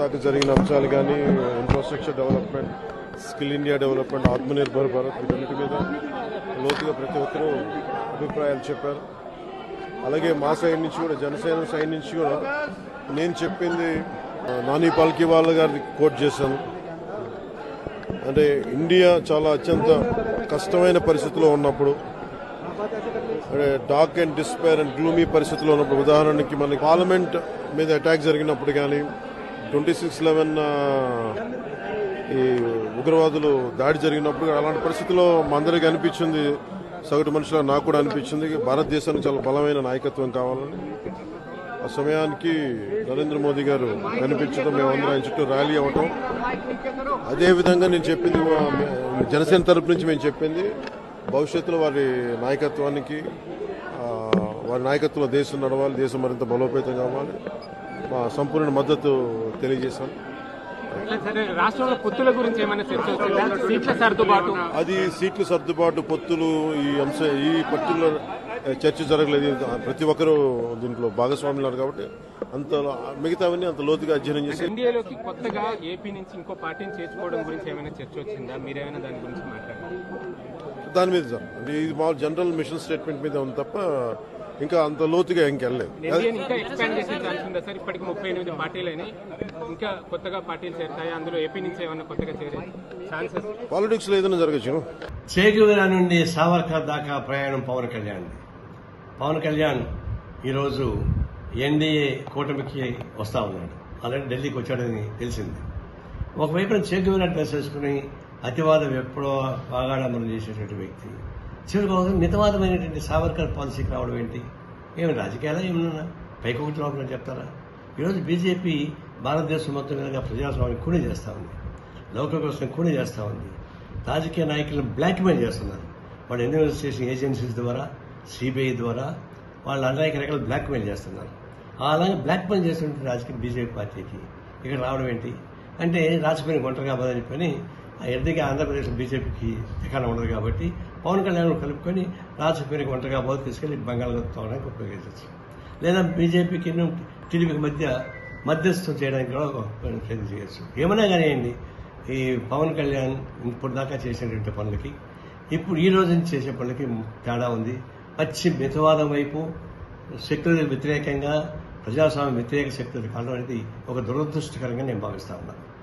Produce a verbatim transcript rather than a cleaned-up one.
దాకా జరిగిన అంశాలు కానీ infrastructure development, skill India development, Atmanirbhar Bharat వీటన్నిటి మీద లోతుగా ప్రతి ఒక్కరూ అభిప్రాయాలు చెప్పారు. అలాగే మా సైడ్ నుంచి కూడా, జనసేన సైడ్ నుంచి కూడా నేను చెప్పింది నాని పాల్కీవాలా గారిది కోట్ చేశాను. అంటే ఇండియా చాలా అత్యంత కష్టమైన పరిస్థితిలో ఉన్నప్పుడు, అంటే dark and despair and gloomy పరిస్థితిలో ఉన్నప్పుడు, ఉదాహరణకి మనకి పార్లమెంట్ మీద అటాక్ జరిగినప్పుడు కానీ, ట్వంటీ సిక్స్ లెవెన్ ఈ ఉగ్రవాదులు దాడి జరిగినప్పుడు, అలాంటి పరిస్థితుల్లో మా అందరికీ అనిపించింది, సగటు మనుషులు నాకు కూడా అనిపించింది, భారతదేశానికి చాలా బలమైన నాయకత్వం కావాలని. ఆ సమయానికి నరేంద్ర మోదీ గారు కనిపించడం, మేమందరం ఆయన చుట్టూ ర్యాలీ అవ్వటం. అదేవిధంగా నేను చెప్పింది, జనసేన తరపు నుంచి మేము చెప్పింది, భవిష్యత్తులో వారి నాయకత్వానికి, వారి నాయకత్వంలో దేశం నడవాలి, దేశం మరింత బలోపేతం కావాలి, మా సంపూర్ణ మద్దతు తెలియజేశాను. రాష్ట్రంలో పొత్తుల గురించి ఏమైనా చర్చ వచ్చిందా? సీట్ల సర్దుబాటు, అది సీట్ల సర్దుబాటు, పొత్తులు, ఈ అంశ ఈ పర్టికులర్ చర్చ జరగలేదు. ప్రతి ఒక్కరూ దీంట్లో భాగస్వాములు కాబట్టి అంత మిగతావన్నీ అంత లోతుగా అధ్యయనం చేసి, ఎన్డీఏలోకి కొత్తగా ఏపీ నుంచి ఇంకో పార్టీని చేర్చుకోవడం గురించి ఏమైనా చర్చ వచ్చిందా? మీరేమైనా దాని గురించి మాట్లాడారు? దాని మీద సార్, అంటే ఇది మా జనరల్ మిషన్ స్టేట్మెంట్ మీద ఉంది తప్ప ఇంకా అంత లోతుగా ఇంకెళ్ళలేదు. ఇంకా ఎక్స్పాండ్ చేసే ఛాన్స్ ఉందా సార్? ఇప్పటికి ముప్పై ఎనిమిది పార్టీలైనా ఇంకా కొత్తగా పార్టీలు చేరుతాయి, అందులో ఏపీ నుంచి ఏమైనా కొత్తగా చేరే ఛాన్సెస్? పాలిటిక్స్ లో ఏదైనా జరగచ్చు. చే గువేరా నుండి సావర్కర్ దాకా ప్రయాణం పవన్ కళ్యాణ్. పవన్ కళ్యాణ్ ఈరోజు ఎన్డీఏ కూటమికి వస్తా ఉన్నాడు. ఆల్రెడీ ఢిల్లీకి వచ్చాడని తెలిసింది. ఒకవైపున చే గువేరా డ్రెస్ వేసుకుని అతివాదం ఎప్పుడో బాగాడమనం చేసేటువంటి వ్యక్తి చివరికి మితవాదమైనటువంటి సావర్కర్ పాలసీకి రావడం ఏంటి? ఏమి రాజకీయాలా ఏమన్నా పైకొకటి లోపల చెప్తారా? ఈరోజు బీజేపీ భారతదేశం మొత్తం మీద ప్రజాస్వామ్యం కూని చేస్తా ఉంది, లౌకిక కోసం కూని చేస్తా ఉంది. రాజకీయ నాయకులను బ్లాక్మెయిల్ చేస్తున్నారు. వాళ్ళు ఇన్వెస్టిగేషన్ ఏజెన్సీస్ ద్వారా, సిబిఐ ద్వారా వాళ్ళు అనేక రకాల బ్లాక్మెయిల్ చేస్తున్నారు. అలాగే బ్లాక్మెయిల్ చేస్తున్న రాజకీయ బీజేపీ పార్టీకి ఇక్కడ రావడం ఏంటి అంటే, రాజకీయ గుంటలు కాదని చెప్పని ఎర్దిగా ఆంధ్రప్రదేశ్ బీజేపీకి ఎక్కడ ఉండదు కాబట్టి పవన్ కళ్యాణ్ కలుపుకొని రాజకీయ గుంటగా బాధ తీసుకెళ్లి బంగాళాఖాతానికి ఉపయోగించవచ్చు. లేదా బీజేపీకి టీడీపీకి మధ్య మధ్యస్థం చేయడానికి కూడా ప్రయత్నం చేయొచ్చు. ఏమైనా కానివ్వండి, ఈ పవన్ కళ్యాణ్ ఇప్పుడు దాకా చేసినటువంటి పనులకి ఇప్పుడు ఈ రోజు నుంచి చేసే పనులకి తేడా ఉంది. పచ్చి మితవాదం వైపు, శక్తులకు వ్యతిరేకంగా, ప్రజాస్వామ్య వ్యతిరేక శక్తులు కావడం అనేది ఒక దురదృష్టకరంగా నేను భావిస్తా ఉన్నాను.